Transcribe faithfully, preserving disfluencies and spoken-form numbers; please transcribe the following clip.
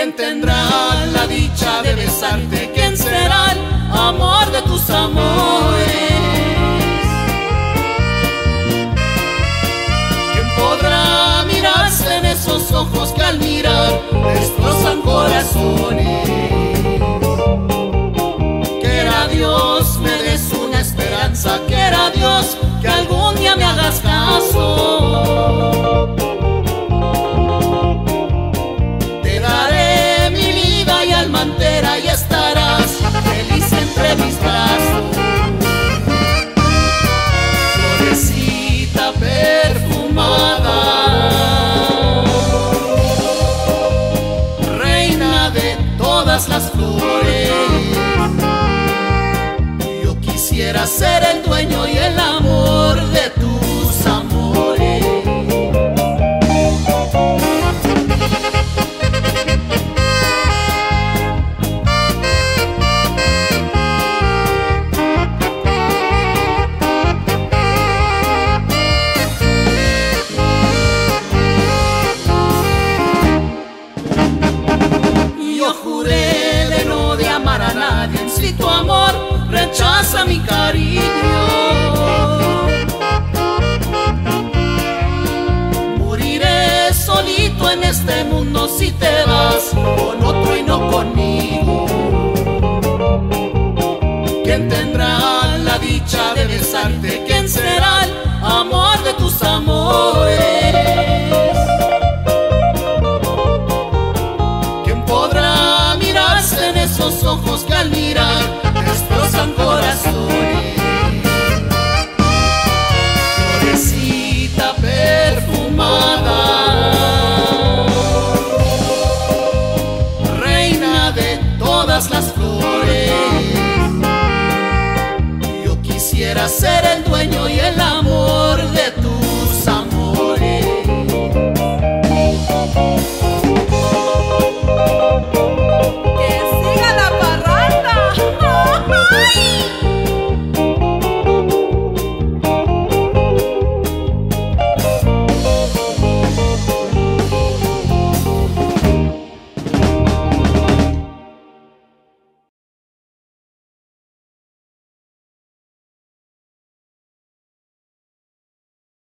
¿Quién tendrá la dicha de besarte? ¿Quién será el amor de tus amores? ¿Quién podrá mirarse en esos ojos que al mirar destrozan corazones? Quiera Dios me des una esperanza, quiera Dios que algún día me hagas caso. Te daré mi vida y alma entera y estarás feliz entre mis brazos. Florecita perfumada, reina de todas las flores, yo quisiera ser el dueño y el amor de tus amores. Yo juré de no de amar a nadie, si tu amor rechaza mi cariño. Moriré solito en este mundo si te vas con otro y no conmigo. ¿Quién tendrá la dicha de besarte? ¿Quién será el amor de tus amores? ¿Quién podrá mirarse en esos ojos que al mirar destrozan corazones? Florecita perfumada, reina de todas las flores, yo quisiera ser el